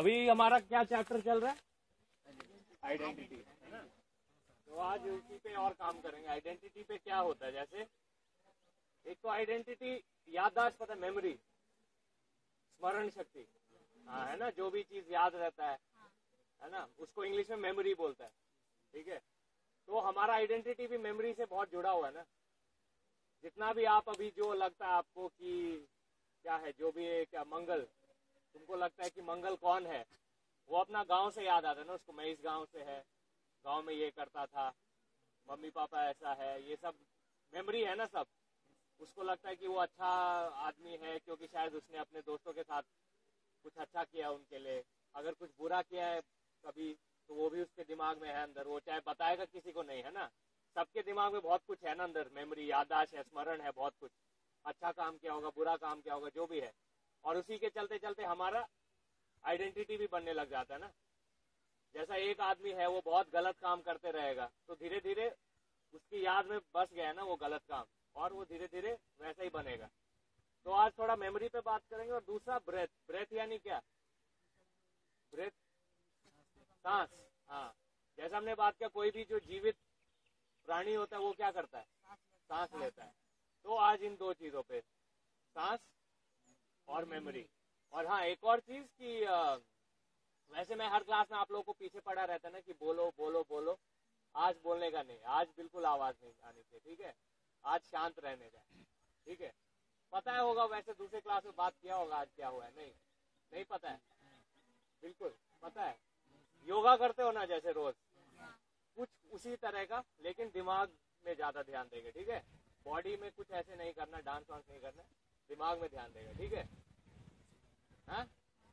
अभी हमारा क्या चैप्टर चल रहा है? आइडेंटिटी, है ना। तो आज उसी पे और काम करेंगे। आइडेंटिटी पे क्या होता है, जैसे एक तो आइडेंटिटी याददाश्त, पता है, मेमोरी, स्मरण शक्ति, हाँ, है ना, जो भी चीज याद रहता है ना, उसको इंग्लिश में मेमोरी बोलता है, ठीक है। तो हमारा आइडेंटिटी भी मेमोरी से बहुत जुड़ा हुआ है ना। जितना भी आप अभी जो लगता है आपको कि क्या है, जो भी है, क्या मंगल, तुमको लगता है कि मंगल कौन है, वो अपना गांव से याद आता है ना उसको, मैं इस गांव से है, गांव में ये करता था, मम्मी पापा ऐसा है, ये सब मेमोरी है ना सब। उसको लगता है कि वो अच्छा आदमी है क्योंकि शायद उसने अपने दोस्तों के साथ कुछ अच्छा किया उनके लिए। अगर कुछ बुरा किया है कभी तो वो भी उसके दिमाग में है अंदर, वो चाहे बताएगा किसी को नहीं, है ना। सबके दिमाग में बहुत कुछ है ना अंदर, मेमोरी, याददाश्त है, स्मरण है, बहुत कुछ। अच्छा काम किया होगा, बुरा काम किया होगा, जो भी है। और उसी के चलते चलते हमारा आइडेंटिटी भी बनने लग जाता है ना। जैसा एक आदमी है वो बहुत गलत काम करते रहेगा तो धीरे धीरे उसकी याद में बस गया ना वो गलत काम, और वो धीरे धीरे वैसा ही बनेगा। तो आज थोड़ा मेमोरी पे बात करेंगे। और दूसरा ब्रेथ। ब्रेथ यानी क्या? ब्रेथ, सांस, हाँ। जैसा हमने बात किया, कोई भी जो जीवित प्राणी होता है वो क्या करता है? सांस लेता है। तो आज इन दो चीजों पे, सांस और मेमोरी। और हाँ, एक और चीज कि वैसे मैं हर क्लास में आप लोगों को पीछे पड़ा रहता है ना कि बोलो बोलो बोलो। आज बोलने का नहीं, आज बिल्कुल आवाज नहीं आनी चाहिए, ठीक है। आज शांत रहने का, ठीक है। पता है होगा वैसे, दूसरे क्लास में बात किया होगा आज क्या हुआ है, नहीं नहीं पता है, बिल्कुल पता है। योगा करते हो ना जैसे रोज, कुछ उसी तरह का, लेकिन दिमाग में ज्यादा ध्यान देंगे, ठीक है। बॉडी में कुछ ऐसे नहीं करना, डांस वांस नहीं करना, दिमाग में ध्यान देगा, ठीक है। हाँ,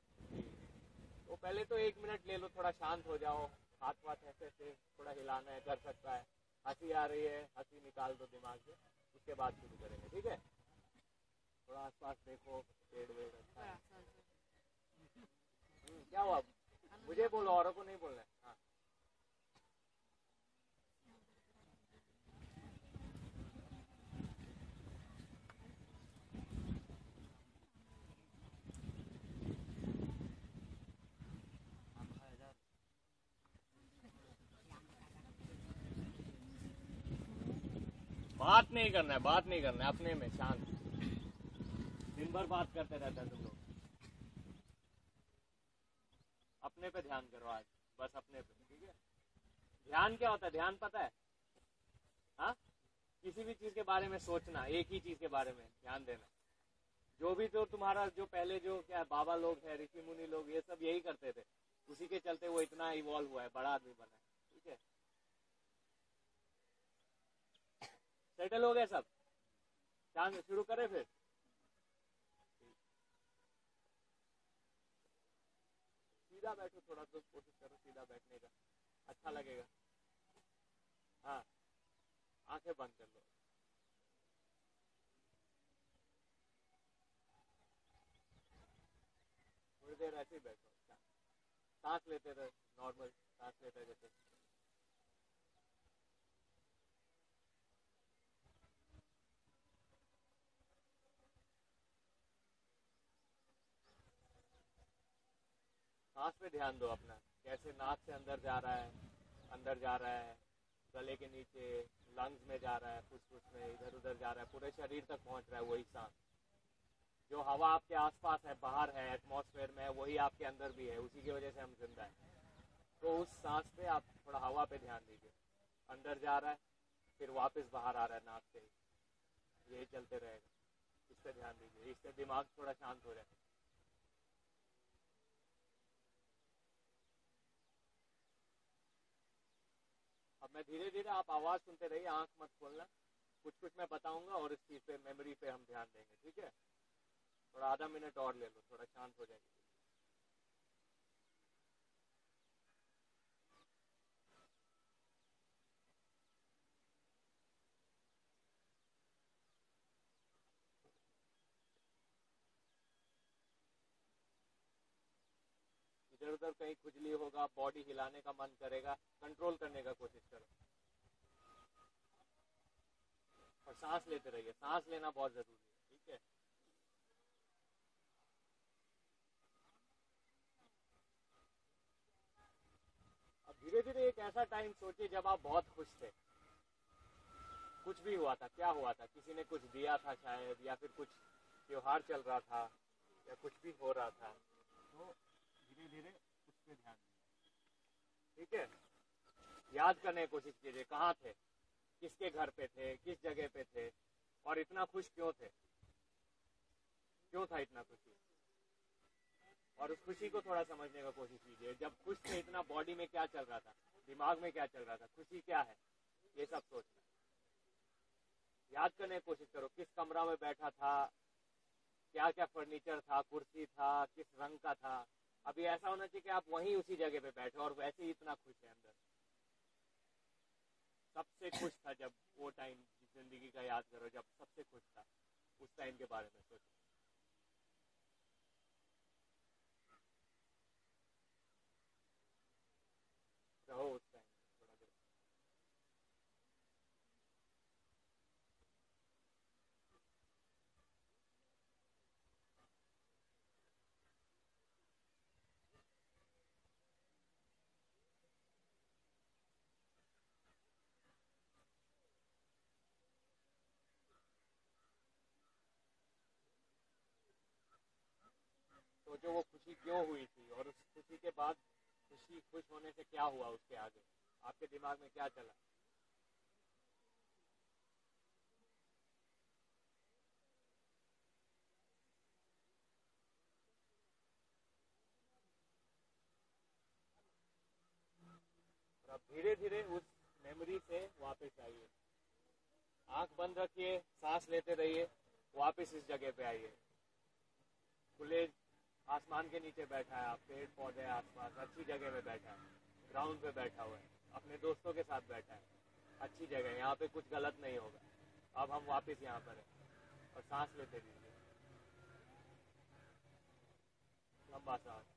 तो पहले तो 1 मिनट ले लो, थोड़ा शांत हो जाओ, हाथ वाथ ऐसे ऐसे थोड़ा हिलाना है, कर सकता है। हंसी आ रही है, हंसी निकाल दो दिमाग से, उसके बाद शुरू करेंगे, ठीक है। थोड़ा आसपास देखो, पेड़ वेड़ अच्छा है। क्या हुआ? मुझे बोलो, औरों को नहीं बोलना है। हाँ, बात नहीं करना है, बात नहीं करना है, अपने में शांत। दिन भर बात करते रहता है तुम लोग, अपने पे ध्यान करो आज, बस अपने पे, ठीक है। ध्यान क्या होता है? ध्यान पता है? हाँ, किसी भी चीज के बारे में सोचना, एक ही चीज के बारे में ध्यान देना। जो भी तो तुम्हारा जो पहले जो क्या बाबा लोग है, ऋषि मुनि लोग, ये सब यही करते थे, उसी के चलते वो इतना इवॉल्व हुआ है, बड़ा आदमी बना है, ठीक है। सेटल हो गए सब? शांत, शुरू करें फिर। सीधा बैठो, थोड़ा तो कोशिश करो सीधा बैठने का, अच्छा लगेगा। हाँ, आंखें बंद कर लो। थोड़ी देर ऐसे ही बैठो, सांस लेते रहे, नॉर्मल सांस लेते जैसे। सांस पे ध्यान दो अपना, कैसे नाक से अंदर जा रहा है, अंदर जा रहा है, गले के नीचे, लंग्स में जा रहा है, फुसफुस में, इधर उधर जा रहा है, पूरे शरीर तक पहुंच रहा है वही सांस। जो हवा आपके आसपास है, बाहर है, एटमॉस्फेयर में है, वही आपके अंदर भी है, उसी की वजह से हम जिंदा है। तो उस सांस पे आप थोड़ा हवा पे ध्यान दीजिए, अंदर जा रहा है फिर वापस बाहर आ रहा है नाक से, यही चलते रहेगा। इस पे ध्यान दीजिए, इससे दिमाग थोड़ा शांत हो जाए। अब मैं धीरे धीरे, आप आवाज सुनते रहिए, आंख मत खोलना। कुछ कुछ मैं बताऊंगा और इस चीज पे, मेमोरी पे हम ध्यान देंगे, ठीक है। थोड़ा आधा मिनट और ले लो, थोड़ा शांत हो जाएगी। इधर उधर कहीं खुजली होगा, बॉडी हिलाने का मन करेगा, कंट्रोल करने का कोशिश करो। और सांस लेते रहिए, सांस लेना बहुत जरूरी है, ठीक है। धीरे धीरे एक ऐसा टाइम सोचिए जब आप बहुत खुश थे, कुछ भी हुआ था, क्या हुआ था, किसी ने कुछ दिया था शायद, या फिर कुछ त्योहार चल रहा था, या कुछ भी हो रहा था, तो धीरे धीरे उस पर ध्यान दीजिए। ठीक है, याद करने की कोशिश कीजिए कहाँ थे, किसके घर पे थे, किस जगह पे थे, और इतना खुश क्यों थे, क्यों था इतना खुशी, और उस खुशी को थोड़ा समझने का कोशिश कीजिए। जब खुश थे इतना बॉडी में क्या चल रहा था, दिमाग में क्या चल रहा था, खुशी क्या है, ये सब सोचना। याद करने की कोशिश करो किस कमरा में बैठा था, क्या क्या फर्नीचर था, कुर्सी था, किस रंग का था। अभी ऐसा होना चाहिए कि आप वहीं उसी जगह पे बैठे और वैसे ही इतना खुश है अंदर। सबसे खुश था जब, वो टाइम जिंदगी का याद करो जब सबसे खुश था, उस टाइम के बारे में सोचो। रहो उस टाइम थोड़ा देर। सोचो वो खुशी क्यों हुई थी, और उस खुशी के बाद खुश होने से क्या हुआ, उसके आगे आपके दिमाग में क्या चला। और अब धीरे धीरे उस मेमोरी से वापस आइए। आंख बंद रखिए, सांस लेते रहिए, वापस इस जगह पे आइए। खुले आसमान के नीचे बैठा है आप, पेड़ पौधे आसपास, अच्छी जगह में बैठा है, ग्राउंड पे बैठा हुआ है, अपने दोस्तों के साथ बैठा है, अच्छी जगह, यहाँ पे कुछ गलत नहीं होगा। अब हम वापस यहाँ पर हैं और सांस लेते रहिए, लंबा सांस।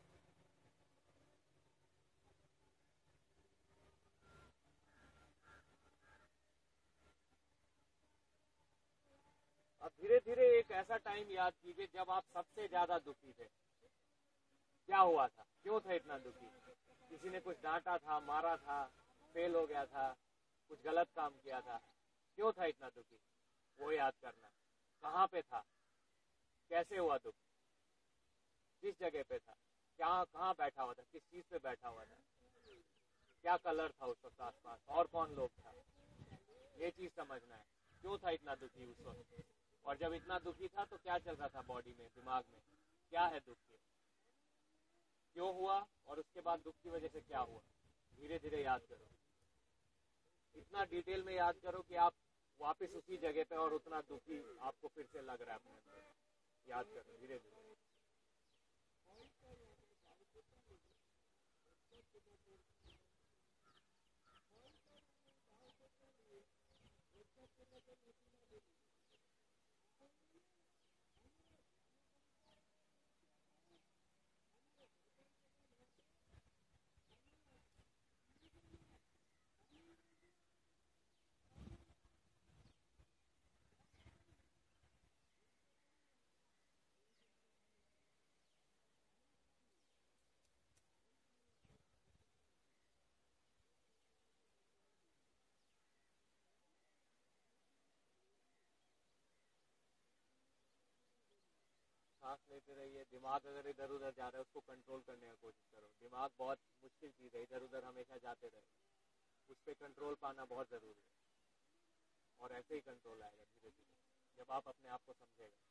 अब धीरे धीरे एक ऐसा टाइम याद कीजिए जब आप सबसे ज्यादा दुखी थे। क्या हुआ था, क्यों थे इतना दुखी, किसी ने कुछ डांटा था, मारा था, फेल हो गया था, कुछ गलत काम किया था, क्यों था इतना दुखी, वो याद करना। कहाँ पे था, कैसे हुआ दुख, किस जगह पे था, क्या कहाँ बैठा हुआ था, किस चीज पे बैठा हुआ था, क्या कलर था उस वक्त आसपास, और कौन लोग था, ये चीज समझना है। क्यों था इतना दुखी उस वक्त, और जब इतना दुखी था तो क्या चल रहा था बॉडी में, दिमाग में, क्या है दुख के, क्यों हुआ, और उसके बाद दुख की वजह से क्या हुआ। धीरे धीरे याद करो, इतना डिटेल में याद करो कि आप वापस उसी जगह पे, और उतना दुखी आपको फिर से लग रहा है अपने अंदर। याद करो धीरे धीरे। सांस लेते रहिए। दिमाग अगर इधर उधर जा रहा है उसको कंट्रोल करने की कोशिश करो। दिमाग बहुत मुश्किल चीज है, इधर उधर हमेशा जाते रहे, उस पर कंट्रोल पाना बहुत जरूरी है। और ऐसे ही कंट्रोल आएगा धीरे धीरे जब आप अपने आप को समझेगा।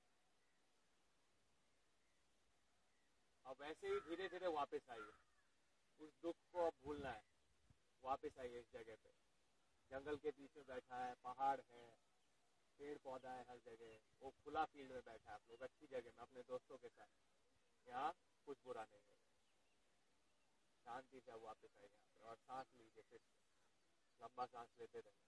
अब वैसे ही धीरे धीरे वापस आइए, उस दुख को अब भूलना है। वापस आइए इस जगह पे, जंगल के बीच में बैठा है, पहाड़ है, पेड़ पौधा है हर जगह, वो खुला फील्ड में बैठा है, आप लोग अच्छी जगह में अपने दोस्तों के साथ। यहाँ कुछ बुरा नहीं है, शांति से वापस आइए यहाँ पे, और सांस लीजिए, फिर लंबा सांस लेते रहिए।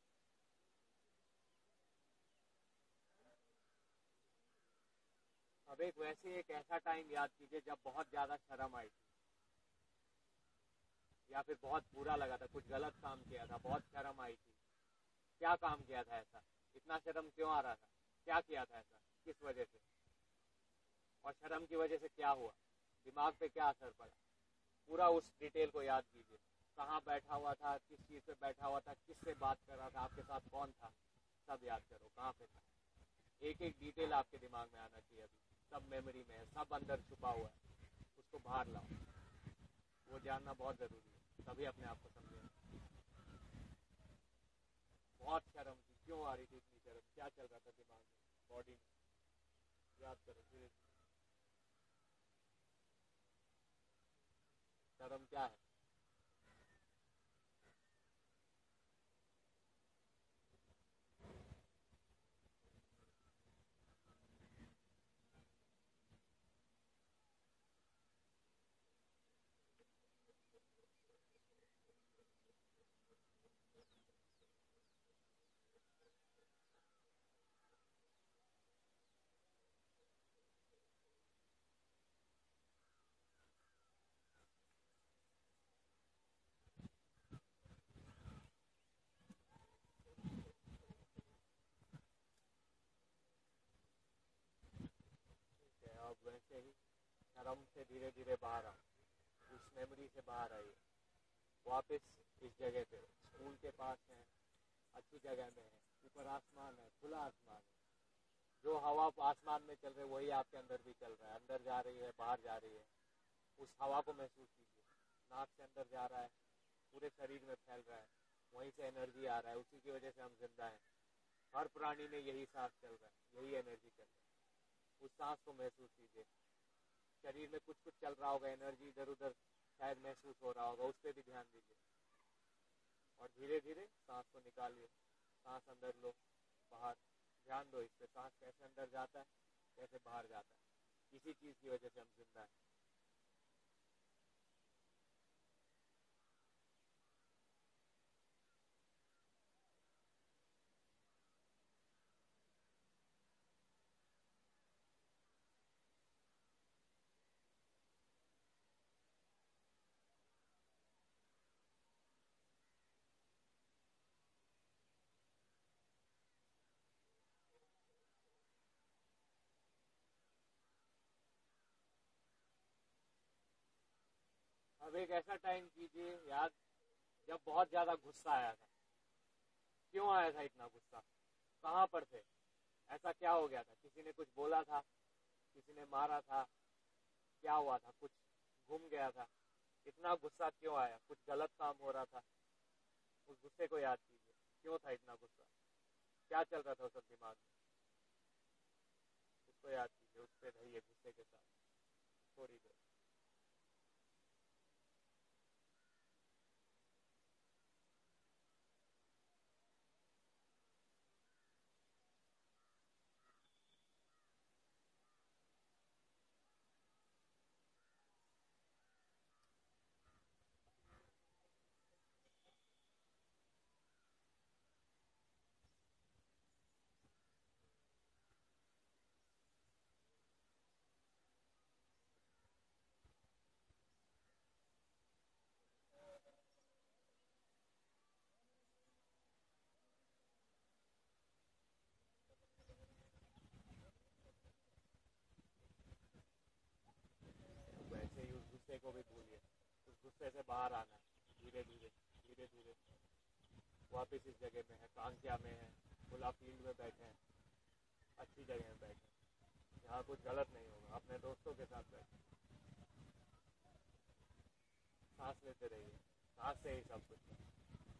अब अब एक वैसे एक ऐसा टाइम याद कीजिए जब बहुत ज्यादा शर्म आई थी, या फिर बहुत बुरा लगा था, कुछ गलत काम किया था, बहुत शर्म आई थी। क्या काम किया था ऐसा, इतना शर्म क्यों आ रहा था, क्या किया था ऐसा, किस वजह से, और शर्म की वजह से क्या हुआ, दिमाग पे क्या असर पड़ा, पूरा उस डिटेल को याद कीजिए। कहाँ बैठा हुआ था, किस चीज पे बैठा हुआ था, किससे बात कर रहा था, आपके साथ कौन था, सब याद करो कहाँ पे था। एक एक डिटेल आपके दिमाग में आना चाहिए, अभी सब मेमोरी में है, सब अंदर छुपा हुआ है, उसको बाहर लाओ। वो जानना बहुत जरूरी है, तभी अपने आप को समझें। बहुत शर्म थी, क्यों आ रही थी इतनी शर्म, क्या चल रहा था दिमाग में, बॉडी में, याद करो धीरे धीरे। शर्म क्या है? ठीक है, अब वैसे ही शर्म से धीरे धीरे बाहर आओ, उस मेमोरी से बाहर आइए, वापस इस जगह पे, स्कूल के पास है, अच्छी जगह में है, ऊपर आसमान है, खुला आसमान है, जो हवा आसमान में चल रही है वही आपके अंदर भी चल रहा है, अंदर जा रही है, बाहर जा रही है, उस हवा को महसूस कीजिए। नाक से अंदर जा रहा है, पूरे शरीर में फैल रहा है, वहीं से एनर्जी आ रहा है, उसी की वजह से हम जिंदा हैं। हर प्राणी में यही सांस चल रहा है, यही एनर्जी चल रहा है, उस सांस को महसूस कीजिए। शरीर में कुछ कुछ चल रहा होगा, एनर्जी इधर उधर शायद महसूस हो रहा होगा, उस पर भी ध्यान दीजिए, और धीरे धीरे सांस को निकालिए। सांस अंदर लो, बाहर, ध्यान दो इस पे, सांस कैसे अंदर जाता है, कैसे बाहर जाता है, इसी चीज की वजह से हम जिंदा हैं। अब एक ऐसा टाइम कीजिए याद जब बहुत ज्यादा गुस्सा आया था। क्यों आया था इतना गुस्सा, कहाँ पर थे, ऐसा क्या हो गया था, किसी ने कुछ बोला था, किसी ने मारा था, क्या हुआ था, कुछ घूम गया था, इतना गुस्सा क्यों आया, कुछ गलत काम हो रहा था, उस गुस्से को याद कीजिए, क्यों था इतना गुस्सा, क्या चल रहा था उस वक्त दिमाग में, उसको याद कीजिए, उस पर रहिए गुस्से के साथ थोड़ी देर। वैसे ही उस गुस्से को भी भूलिए, उस गुस्से से बाहर आना है धीरे धीरे, धीरे धीरे वापस इस जगह में है, कांकिया में है, खुला फील्ड में बैठे हैं, अच्छी जगह में बैठे हैं, जहाँ कुछ गलत नहीं होगा, अपने दोस्तों के साथ बैठे, सांस लेते रहिए, सांस से ही सब कुछ है।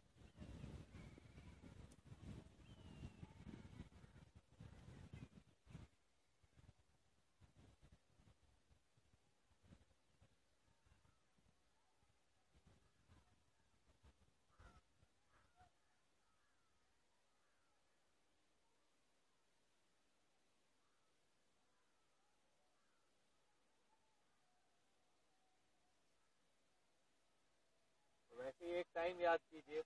वैसे ही एक टाइम याद कीजिए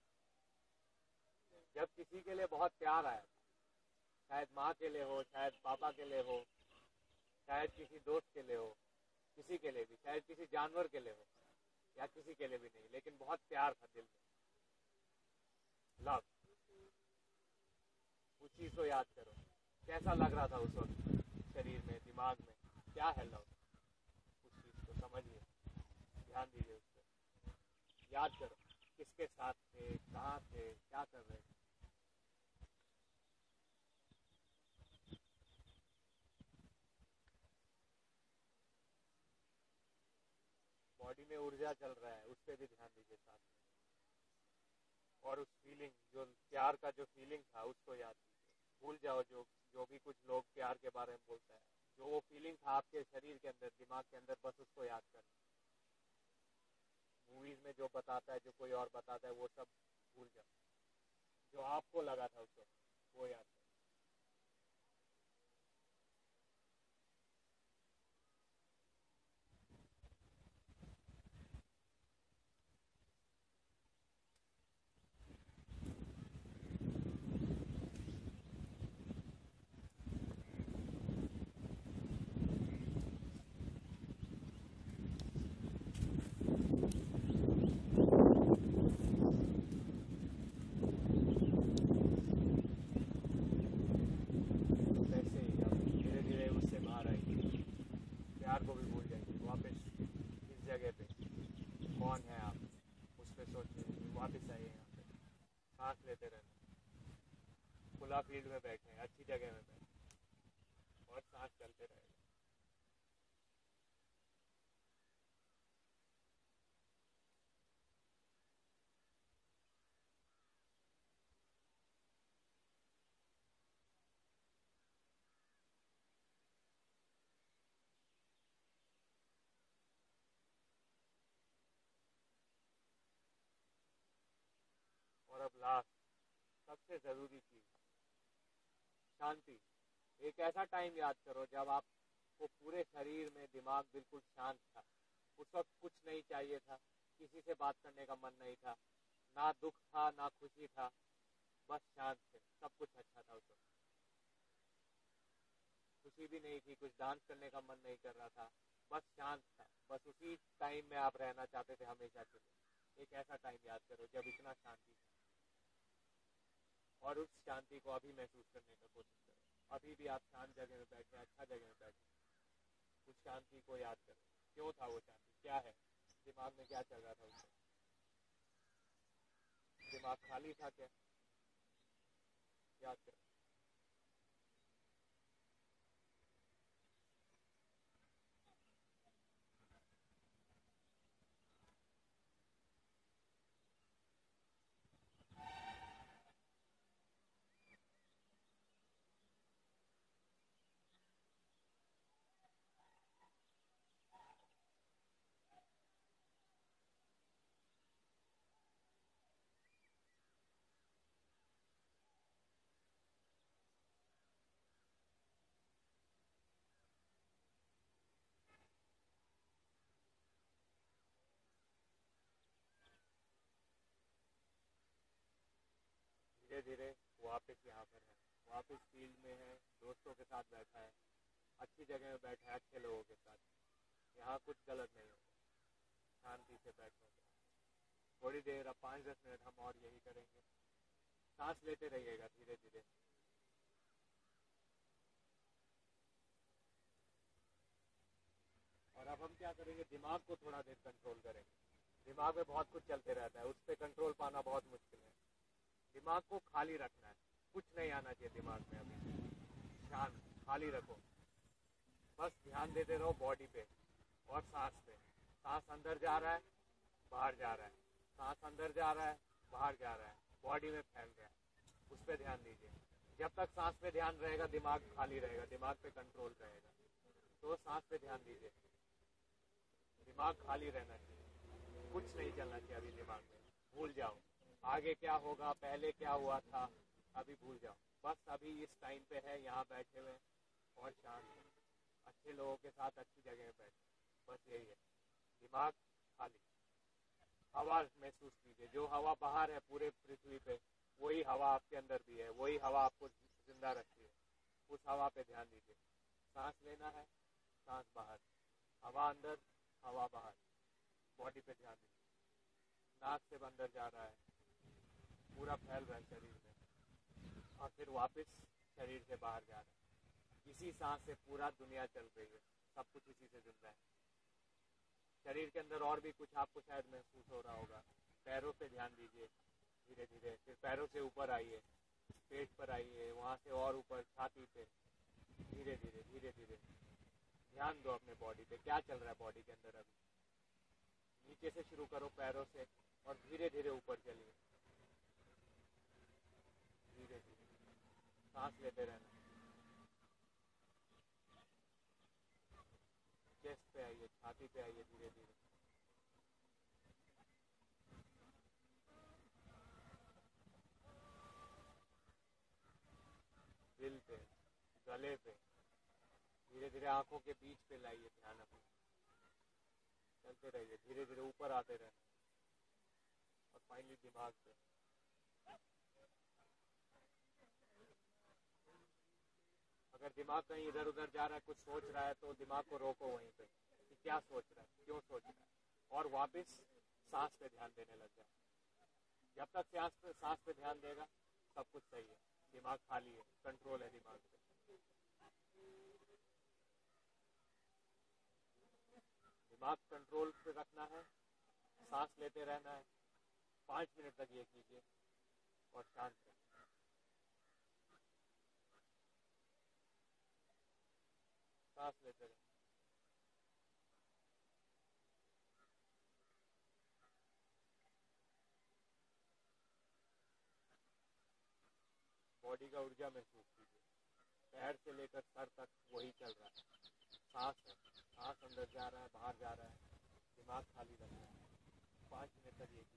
जब किसी के लिए बहुत प्यार आया था, शायद माँ के लिए हो, शायद पापा के लिए हो, शायद किसी दोस्त के लिए हो, किसी के लिए भी, शायद किसी जानवर के लिए हो, या किसी के लिए भी नहीं, लेकिन बहुत प्यार था दिल में, लव। उस चीज को याद करो, कैसा लग रहा था उस वक्त शरीर में, दिमाग में, क्या है लव। उस चीज को समझिए, ध्यान दीजिए उस पर, याद करो किसके साथ थे, कहाँ थे, क्या कर रहे थे। बॉडी में ऊर्जा चल रहा है, उस पर भी ध्यान दीजिए साथ में। और उस फीलिंग, जो प्यार का जो फीलिंग था, उसको याद कीजिए। भूल जाओ जो जो भी कुछ लोग प्यार के बारे में बोलते हैं, जो वो फीलिंग था आपके शरीर के अंदर, दिमाग के अंदर, बस उसको याद कर। मूवीज में जो बताता है, जो कोई और बताता है, वो सब भूल जाओ। जो आपको लगा था उस वक्त, वो याद करो। वैसे ही अब धीरे धीरे उससे बाहर आइए, प्यार को भी भूल जाइए, वापस इस जगह पे कौन है आप, उस पर सोचिए, वापस आइए यहाँ पे, सांस लेते रहना, खुला फील्ड में बैठे हैं, अच्छी जगह में बैठे, और सांस चलते रहेगा। और अब लास्ट, सबसे जरूरी चीज, शांति। एक ऐसा टाइम याद करो जब आपको पूरे शरीर में, दिमाग बिल्कुल शांत था। उस वक्त कुछ नहीं चाहिए था, किसी से बात करने का मन नहीं था, ना दुख था ना खुशी था, बस शांत थे, सब कुछ अच्छा था उस वक्त। खुशी भी नहीं थी, कुछ डांस करने का मन नहीं कर रहा था, बस शांत था। बस उसी टाइम में आप रहना चाहते थे हमेशा के लिए। एक ऐसा टाइम याद करो जब इतना शांति था, और उस शांति को अभी महसूस करने का कोशिश करो। अभी भी आप शांत जगह में बैठे, अच्छा जगह में बैठे, उस शांति को याद करो। क्यों था वो शांति, क्या है, दिमाग में क्या चल रहा था उससे, दिमाग खाली था क्या, याद करो। धीरे धीरे वापस यहाँ पर है, वापस फील्ड में है, दोस्तों के साथ बैठा है, अच्छी जगह में बैठा है, अच्छे लोगों के साथ। यहाँ कुछ गलत नहीं होगा, शांति से बैठने का। थोड़ी देर, अब 5-10 मिनट हम और यही करेंगे। सांस लेते रहिएगा धीरे धीरे। और अब हम क्या करेंगे, दिमाग को थोड़ा देर कंट्रोल करेंगे। दिमाग में बहुत कुछ चलते रहता है, उस पर कंट्रोल पाना बहुत मुश्किल है। दिमाग को खाली रखना है, कुछ नहीं आना चाहिए दिमाग में अभी। शांत, खाली रखो, बस ध्यान देते रहो बॉडी पे और सांस पे। सांस अंदर जा रहा है, बाहर जा रहा है, सांस अंदर जा रहा है, बाहर जा रहा है, बॉडी में फैल रहा है, उस पर ध्यान दीजिए। जब तक सांस पे ध्यान रहेगा, दिमाग खाली रहेगा, दिमाग पे कंट्रोल रहेगा। तो सांस पे ध्यान दीजिए, दिमाग खाली रहना चाहिए, कुछ नहीं चलना चाहिए अभी दिमाग में। भूल जाओ आगे क्या होगा, पहले क्या हुआ था, अभी भूल जाओ। बस अभी इस टाइम पे है, यहाँ बैठे हुए और शांत है, अच्छे लोगों के साथ अच्छी जगह में बैठे, बस यही है। दिमाग खाली। हवा महसूस कीजिए, जो हवा बाहर है पूरे पृथ्वी पे, वही हवा आपके अंदर भी है, वही हवा आपको जिंदा रखती है। उस हवा पे ध्यान दीजिए। सांस लेना है, सांस बाहर, हवा अंदर, हवा बाहर। बॉडी पे ध्यान दीजिए, नाक से अंदर जा रहा है, पूरा फैल रहा है शरीर में, और फिर वापस शरीर से बाहर जा रहा है। इसी सांस से पूरा दुनिया चल रही है, सब कुछ इसी से जिंदा है। शरीर के अंदर और भी कुछ आपको शायद महसूस हो रहा होगा। पैरों पे ध्यान दीजिए धीरे धीरे, फिर पैरों से ऊपर आइए, पेट पर आइए, वहां से और ऊपर छाती पे, धीरे धीरे धीरे धीरे ध्यान दो अपने बॉडी पे, क्या चल रहा है बॉडी के अंदर अभी। नीचे से शुरू करो पैरों से, और धीरे धीरे ऊपर चलिए, धीरे धीरे सांस लेते रहना। चेस्ट पे आइए, छाती पे आइए, धीरे धीरे। दिल पे, गले पे, धीरे धीरे आंखों के बीच पे लाइए ध्यान अपने। चलते रहिए, धीरे धीरे ऊपर आते रहना, और फाइनली दिमाग पे। अगर दिमाग कहीं इधर उधर जा रहा है, कुछ सोच रहा है, तो दिमाग को रोको वहीं पे कि क्या सोच रहा है, क्यों सोच रहा है, और वापस सांस पे ध्यान देने लग जाए। जब तक सांस पे ध्यान देगा सब कुछ सही है, दिमाग खाली है, कंट्रोल है दिमाग पे। दिमाग कंट्रोल पे रखना है, सांस लेते रहना है, 5 मिनट तक ये कीजिए, और शांत रहिए। सांस लेते रहिए। बॉडी का ऊर्जा महसूस कीजिए, पैर से लेकर सर तक वही चल रहा है, सांस है, सांस अंदर जा रहा है, बाहर जा रहा है, दिमाग खाली रख रहा है। 5 मिनट तक ये कीजिए।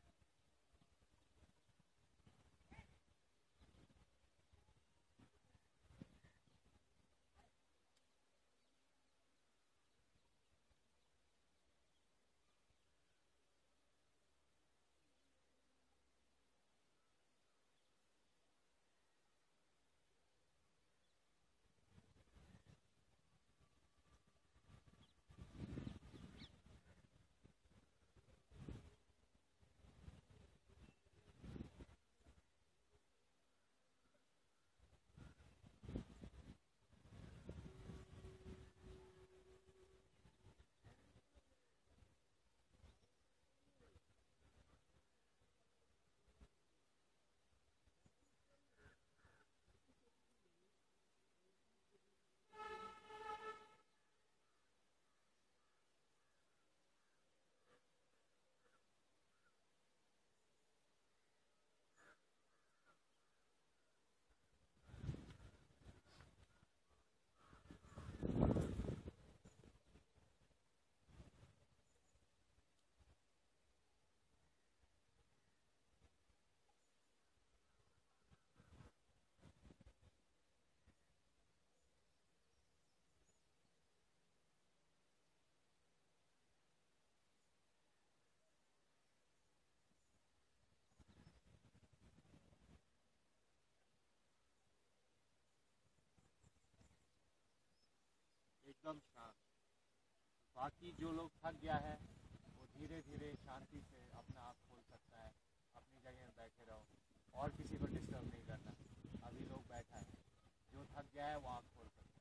एकदम शांत। बाकी जो लोग थक गया है वो धीरे धीरे शांति से अपना आँख खोल सकता है, अपनी जगह में बैठे रहो, और किसी को डिस्टर्ब नहीं करना। अभी लोग बैठा है, जो थक गया है वो आँख खोल सकता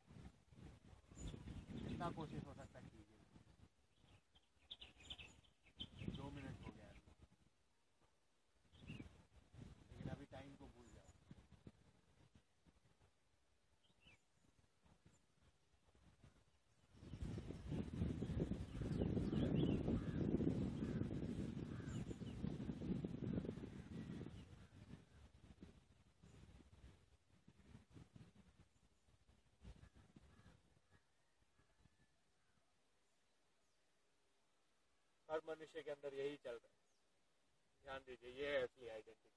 है, जितना कोशिश हो सकता है कीजिए। 2 मिनट हो गया है, लेकिन अभी टाइम को भूल जाओ। हर मनुष्य के अंदर यही चल रहा है, ध्यान दीजिए, ये है असली आइडेंटिटी।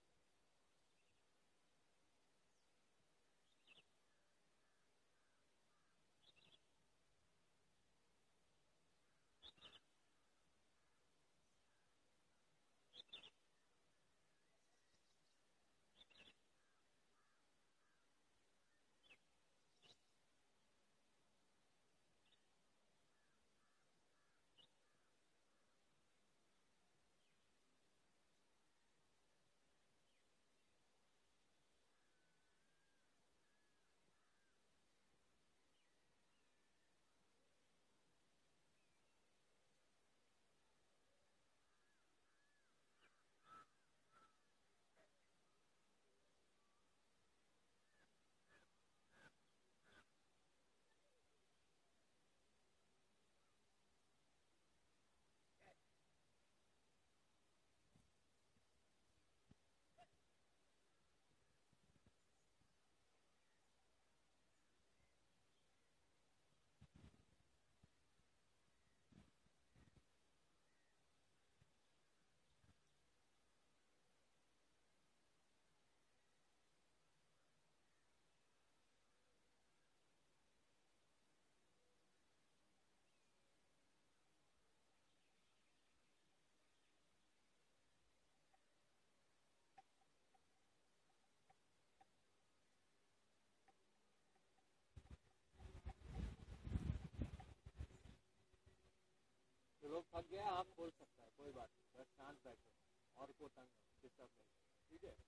लोग थक गए आप बोल सकता है, कोई बात नहीं, बस शांत बैठो और को तंग डिस्टर्ब नहीं, ठीक है।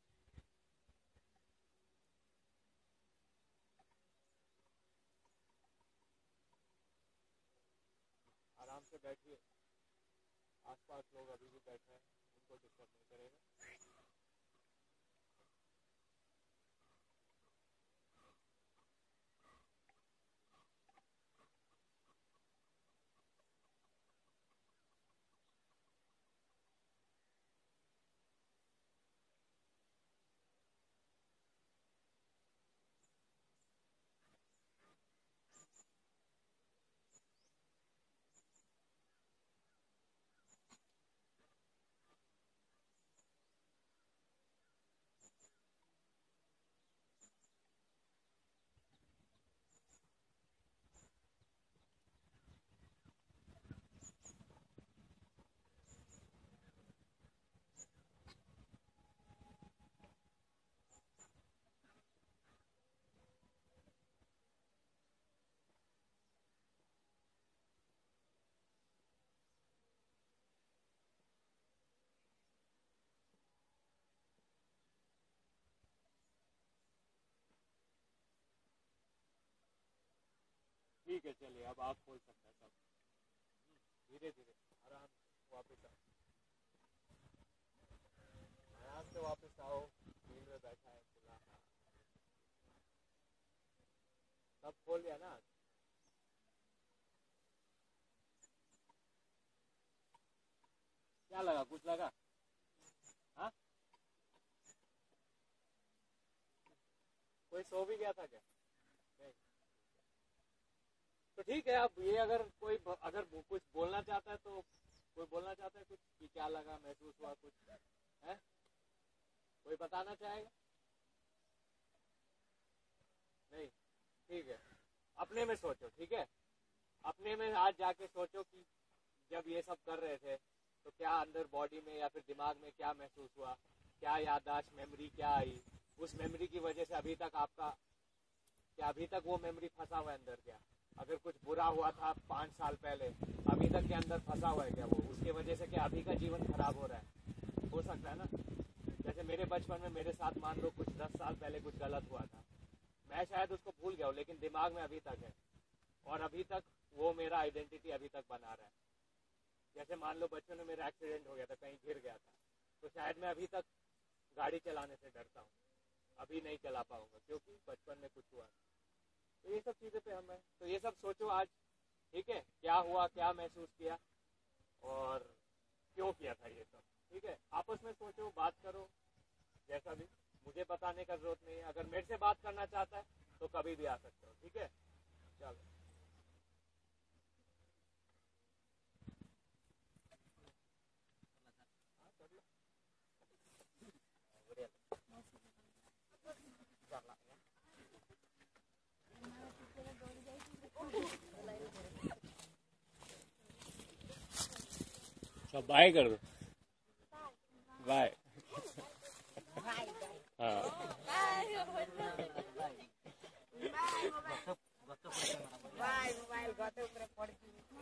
आराम से बैठिए, आसपास लोग अभी भी बैठे हैं, उनको डिस्टर्ब नहीं करेगा। ठीक है, चलिए अब आप खोल सकते हैं सब, धीरे धीरे आराम से वापस आओ, आराम से वापस आओ, नींद में बैठा है खुला, सब खोल लिया ना। क्या लगा, कुछ लगा? हाँ, कोई सो भी गया था क्या? नहीं। तो ठीक है, अब ये अगर कोई अगर कुछ बोलना चाहता है तो कोई बोलना चाहता है कुछ कि क्या लगा, महसूस हुआ कुछ है, कोई बताना चाहेगा? नहीं, ठीक है, अपने में सोचो, ठीक है, अपने में आज जाके सोचो कि जब ये सब कर रहे थे तो क्या अंदर बॉडी में या फिर दिमाग में क्या महसूस हुआ, क्या याददाश्त मेमोरी क्या आई, उस मेमोरी की वजह से अभी तक आपका क्या, अभी तक वो मेमोरी फंसा हुआ है अंदर क्या, अगर कुछ बुरा हुआ था 5 साल पहले अभी तक के अंदर फंसा हुआ है क्या वो, उसके वजह से क्या अभी का जीवन खराब हो रहा है, हो सकता है ना। जैसे मेरे बचपन में मेरे साथ मान लो कुछ 10 साल पहले कुछ गलत हुआ था, मैं शायद उसको भूल गया हूँ लेकिन दिमाग में अभी तक है, और अभी तक वो मेरा आइडेंटिटी अभी तक बना रहा है। जैसे मान लो बचपन में मेरा एक्सीडेंट हो गया था, कहीं गिर गया था, तो शायद मैं अभी तक गाड़ी चलाने से डरता हूँ, अभी नहीं चला पाऊंगा क्योंकि बचपन में कुछ हुआ। तो ये सब चीजें पे हम है, तो ये सब सोचो आज, ठीक है, क्या हुआ, क्या महसूस किया और क्यों किया था ये सब, ठीक है, आपस में सोचो, बात करो, जैसा भी, मुझे बताने का जरूरत नहीं है, अगर मेरे से बात करना चाहता है तो कभी भी आ सकते हो, ठीक है, चलो। सब बाय कर दो, बाय। हाँ, मोबाइल गते ऊपर पड़